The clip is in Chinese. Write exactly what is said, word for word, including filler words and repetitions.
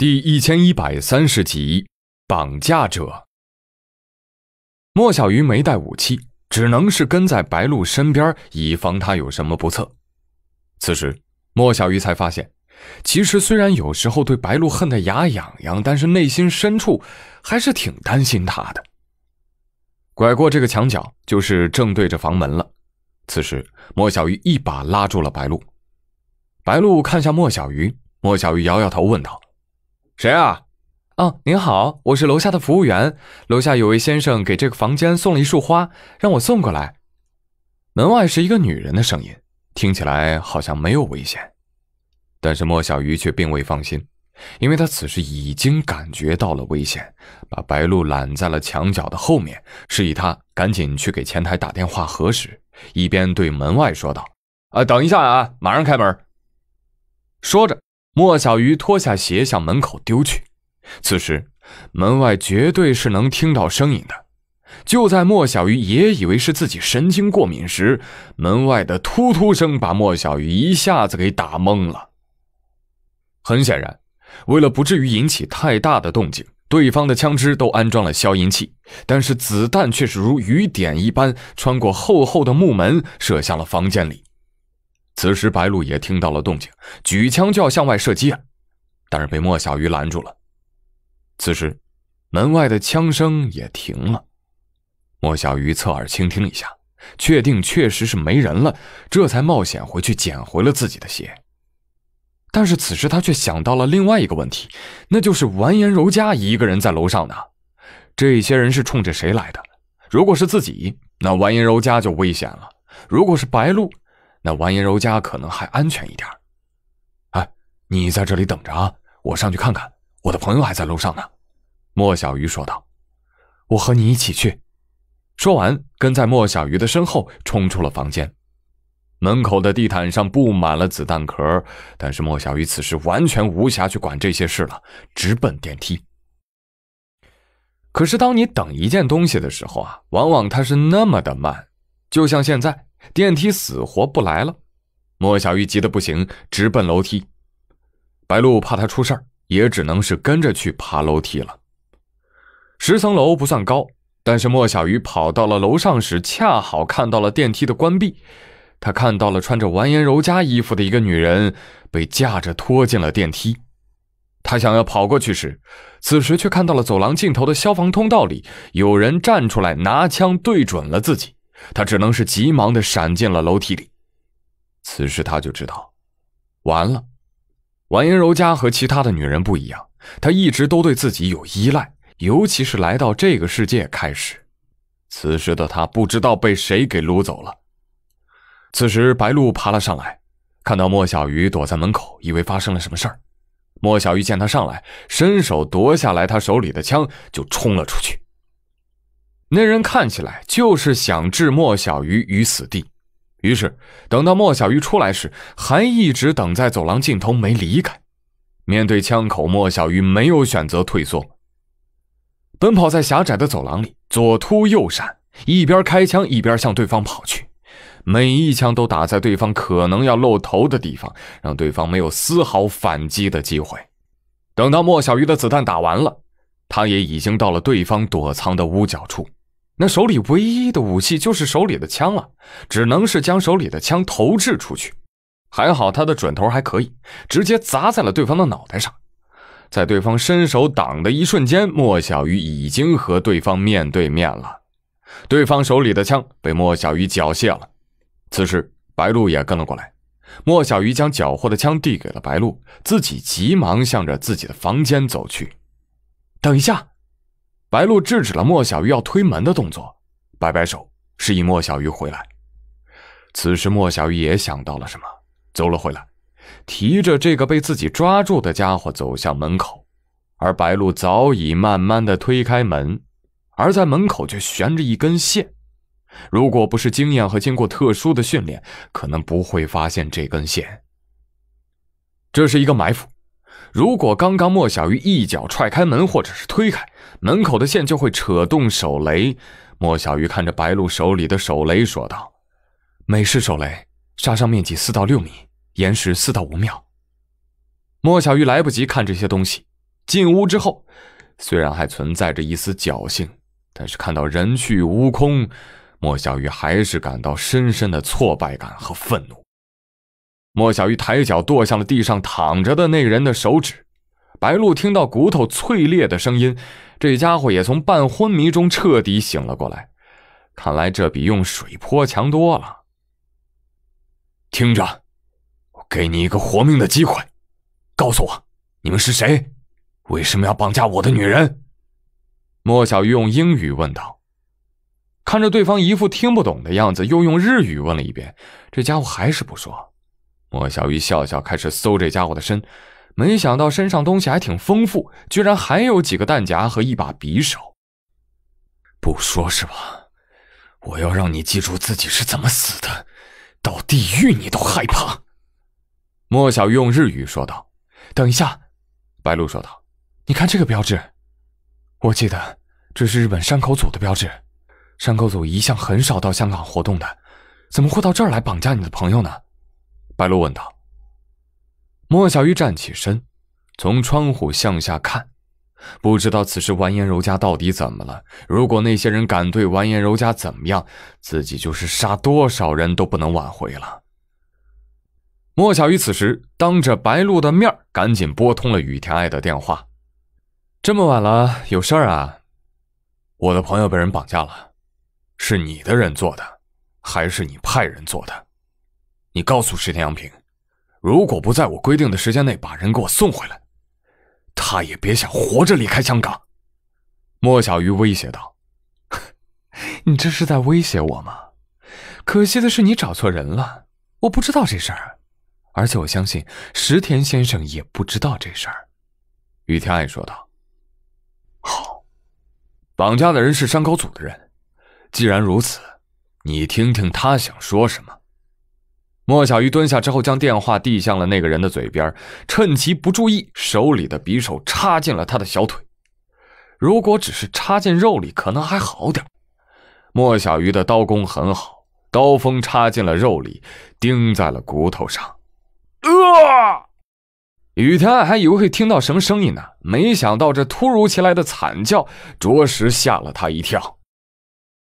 第一千一百三十集，绑架者。莫小鱼没带武器，只能是跟在白鹿身边，以防他有什么不测。此时莫小鱼才发现，其实虽然有时候对白鹿恨得牙痒痒，但是内心深处还是挺担心他的。拐过这个墙角，就是正对着房门了。此时莫小鱼一把拉住了白鹿。白鹿看向莫小鱼，莫小鱼摇摇头问道：谁啊？ 哦，您好，我是楼下的服务员，楼下有位先生给这个房间送了一束花，让我送过来。 门外是一个女人的声音，听起来好像没有危险，但是莫小鱼却并未放心，因为他此时已经感觉到了危险，把白鹿揽在了墙角的后面，示意他赶紧去给前台打电话核实，一边对门外说道：啊，等一下啊，马上开门。说着莫小鱼脱下鞋向门口丢去，此时门外绝对是能听到声音的。就在莫小鱼也以为是自己神经过敏时，门外的突突声把莫小鱼一下子给打懵了。很显然，为了不至于引起太大的动静，对方的枪支都安装了消音器，但是子弹却是如雨点一般穿过厚厚的木门射向了房间里。此时白鹿也听到了动静，举枪就要向外射击了，但是被莫小鱼拦住了。此时门外的枪声也停了，莫小鱼侧耳倾听一下，确定确实是没人了，这才冒险回去捡回了自己的鞋。但是此时他却想到了另外一个问题，那就是完颜柔家一个人在楼上呢，这些人是冲着谁来的？如果是自己，那完颜柔家就危险了；如果是白鹿，那完颜柔家可能还安全一点。哎，你在这里等着啊，我上去看看，我的朋友还在楼上呢。莫小鱼说道。我和你一起去。说完，跟在莫小鱼的身后冲出了房间。门口的地毯上布满了子弹壳，但是莫小鱼此时完全无暇去管这些事了，直奔电梯。可是当你等一件东西的时候啊，往往它是那么的慢，就像现在电梯死活不来了。莫小鱼急得不行，直奔楼梯。白鹿怕他出事儿，也只能是跟着去爬楼梯了。十层楼不算高，但是莫小鱼跑到了楼上时，恰好看到了电梯的关闭。他看到了穿着完颜柔家衣服的一个女人被架着拖进了电梯。他想要跑过去时，此时却看到了走廊尽头的消防通道里有人站出来，拿枪对准了自己。他只能是急忙地闪进了楼梯里。此时他就知道完了，完颜柔家和其他的女人不一样，她一直都对自己有依赖，尤其是来到这个世界开始。此时的她不知道被谁给掳走了。此时白鹿爬了上来，看到莫小鱼躲在门口，以为发生了什么事儿。莫小鱼见他上来，伸手夺下来他手里的枪，就冲了出去。那人看起来就是想置莫小鱼于死地，于是等到莫小鱼出来时，还一直等在走廊尽头没离开。面对枪口，莫小鱼没有选择退缩，奔跑在狭窄的走廊里，左突右闪，一边开枪一边向对方跑去，每一枪都打在对方可能要露头的地方，让对方没有丝毫反击的机会。等到莫小鱼的子弹打完了，他也已经到了对方躲藏的屋角处。那手里唯一的武器就是手里的枪了，只能是将手里的枪投掷出去。还好他的准头还可以，直接砸在了对方的脑袋上。在对方伸手挡的一瞬间，莫小鱼已经和对方面对面了。对方手里的枪被莫小鱼缴械了。此时白鹿也跟了过来，莫小鱼将缴获的枪递给了白鹿，自己急忙向着自己的房间走去。等一下！白鹿制止了莫小鱼要推门的动作，摆摆手示意莫小鱼回来。此时莫小鱼也想到了什么，走了回来，提着这个被自己抓住的家伙走向门口。而白鹿早已慢慢地推开门，而在门口却悬着一根线。如果不是经验和经过特殊的训练，可能不会发现这根线。这是一个埋伏，如果刚刚莫小鱼一脚踹开门或者是推开，门口的线就会扯动手雷。莫小鱼看着白鹿手里的手雷说道：美式手雷，杀伤面积四到六米，延时四到五秒。莫小鱼来不及看这些东西， 进屋之后，虽然还存在着一丝侥幸，但是看到人去屋空，莫小鱼还是感到深深的挫败感和愤怒。莫小鱼抬脚跺向了地上躺着的那人的手指。白鹿听到骨头脆裂的声音，这家伙也从半昏迷中彻底醒了过来，看来这比用水泼强多了。听着，我给你一个活命的机会，告诉我你们是谁，为什么要绑架我的女人？莫小鱼用英语问道。看着对方一副听不懂的样子，又用日语问了一遍，这家伙还是不说。莫小鱼笑笑，开始搜这家伙的身，没想到身上东西还挺丰富，居然还有几个弹夹和一把匕首。不说是吧？我要让你记住自己是怎么死的，到地狱你都害怕。莫小鱼用日语说道。等一下，白鹿说道，你看这个标志，我记得这是日本山口组的标志。山口组一向很少到香港活动的，怎么会到这儿来绑架你的朋友呢？白鹿问道。莫小鱼站起身，从窗户向下看，不知道此时完颜柔家到底怎么了。如果那些人敢对完颜柔家怎么样，自己就是杀多少人都不能挽回了。莫小鱼此时当着白鹿的面赶紧拨通了羽田爱的电话。这么晚了，有事儿啊？我的朋友被人绑架了，是你的人做的，还是你派人做的？你告诉石田洋平，如果不在我规定的时间内把人给我送回来，他也别想活着离开香港。莫小鱼威胁道。你这是在威胁我吗？可惜的是你找错人了，我不知道这事儿，而且我相信石田先生也不知道这事儿。羽田爱说道。好，绑架的人是山口组的人，既然如此，你听听他想说什么。莫小鱼蹲下之后，将电话递向了那个人的嘴边，趁其不注意，手里的匕首插进了他的小腿。如果只是插进肉里，可能还好点。莫小鱼的刀工很好，刀锋插进了肉里，钉在了骨头上。啊！羽田爱还以为会听到什么声音呢，没想到这突如其来的惨叫着实吓了他一跳。